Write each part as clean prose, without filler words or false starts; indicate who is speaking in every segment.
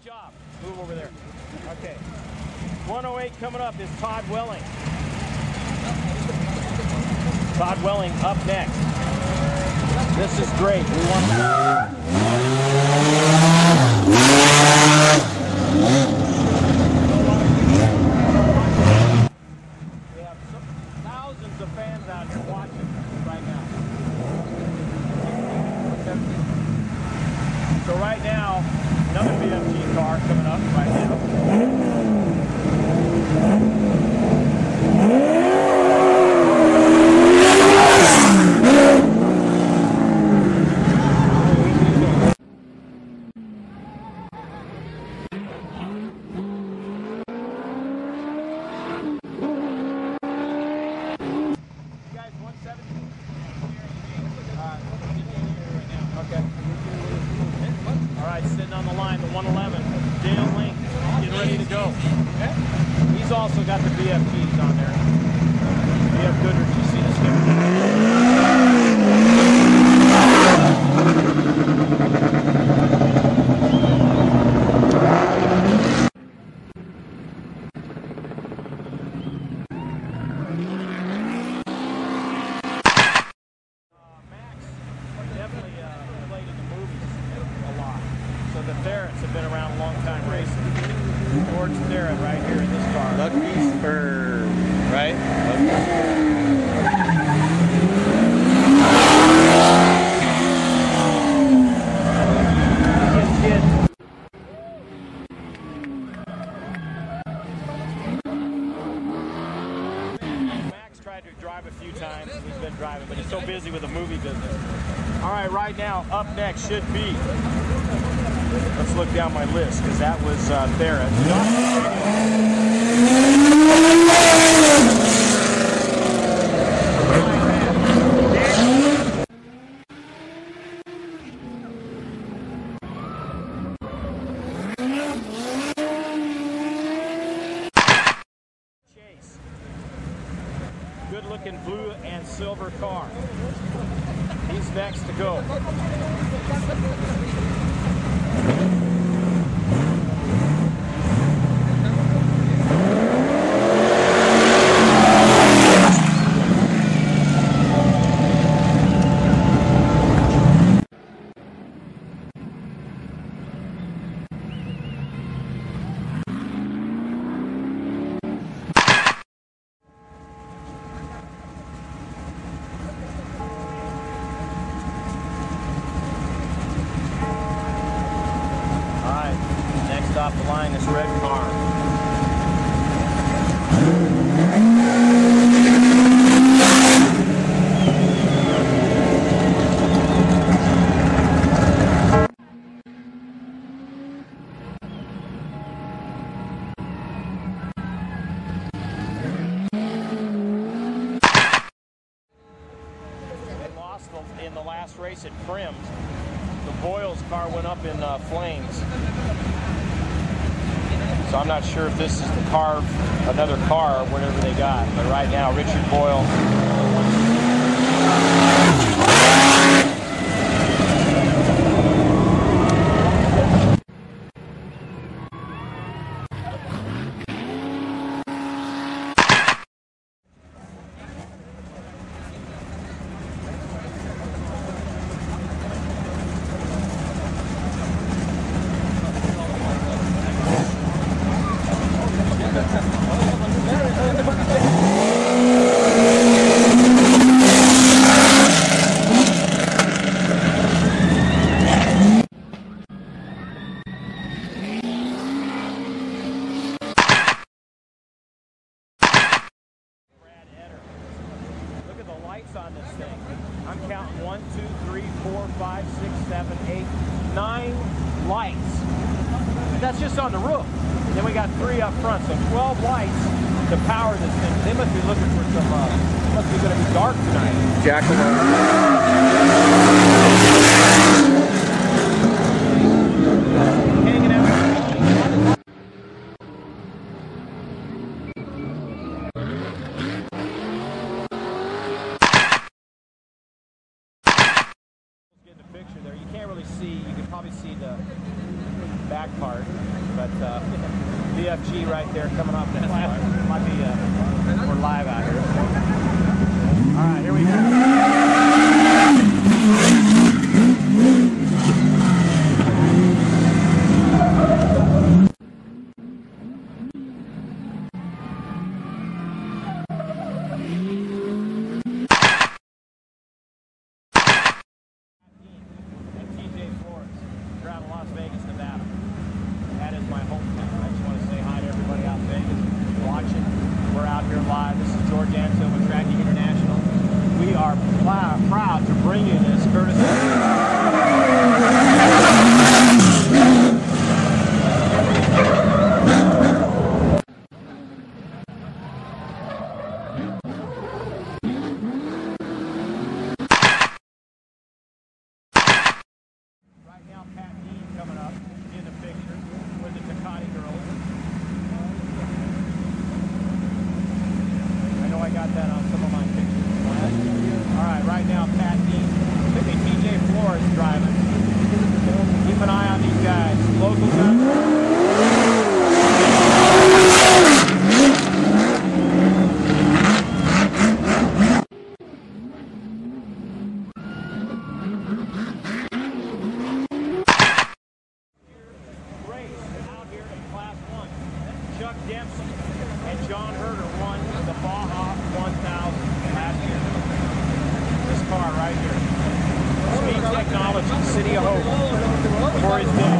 Speaker 1: job. Move over there. Okay. 108 coming up is Todd Welling. Todd Welling up next. This is great. We want to... We have thousands of fans out here watching right now. So right now, another BFG car coming up right now. All right, sitting on the line, the 111, Dale Link, getting ready to go. He's also got the BFGs on there. BF Goodrich, you see the the Ferrets have been around a long time racing. George Ferret right here in this car.
Speaker 2: Lucky Spur, right?
Speaker 1: Max tried to drive a few times. He's been driving, but he's so busy with the movie business. All right, right now, up next should be... Let's look down my list, because that was Ferret. Chase. Good-looking blue and silver car. He's next to go. Off the line, this red car. They lost in the last race at Prims. The Boyles car went up in flames. So I'm not sure if this is the car, another car, or whatever they got. But right now, Richard Boyle. On this thing. I'm counting 1, 2, 3, 4, 5, 6, 7, 8, 9 lights. That's just on the roof. Then we got 3 up front, so 12 lights to power this thing. They must be looking for some, must be going to be dark tonight. Hanging out. Picture there. You can't really you can probably see the back part, but VFG right there coming off that part. Might be we're live out here. All right, here we Las Vegas, Nevada. That is my hometown. I just want to say hi to everybody out in Vegas watching. We're out here live. This is George Anto with Tracking International. We are proud to bring you this courtesy. Coming up in the picture with the Takati girls. I know I got that on some of my pictures. All right, right now Pat Dean, TJ Flores driving. Keep an eye on these guys. Local guys. Chuck Dempsey and John Herder won the Baja 1000 last year. This car right here. Speed Technology, City of Hope, for his dad.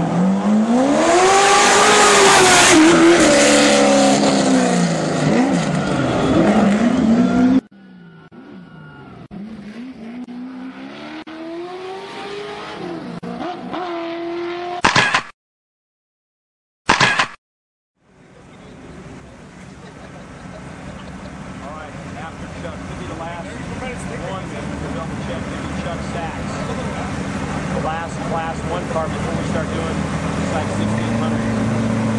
Speaker 1: Chuck, could be the last one to double check, maybe Chuck Sachs. The last class 1 car before we start doing like 1600s.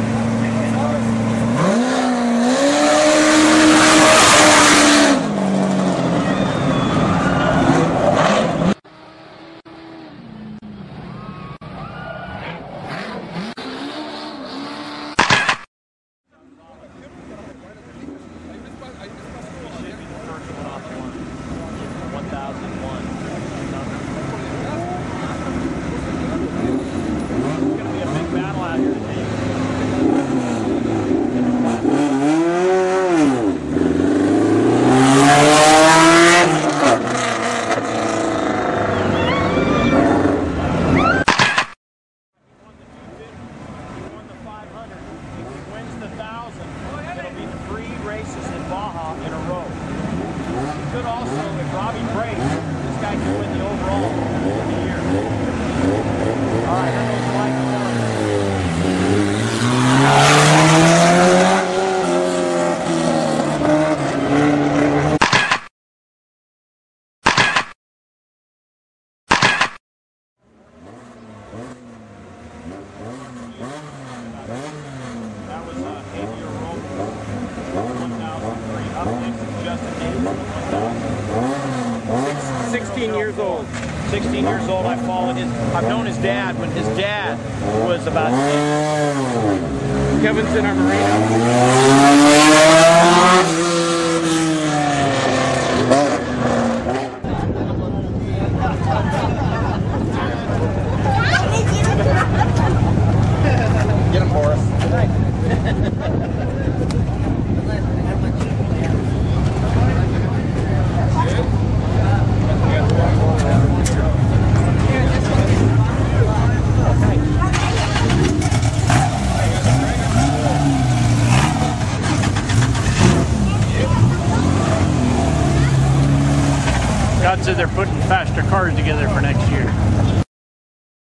Speaker 1: Races in Baja in a row. You could also, if Robbie breaks, this guy could win the overall for the year. All right, here goes Mike. That was a heavier rope. 1003. Up next is Justin Davis. 16 years old. 16 years old. I've known his dad when his dad was about 6. Kevin's in our marina. Get him, Boris. God said they're putting faster cars together for next year.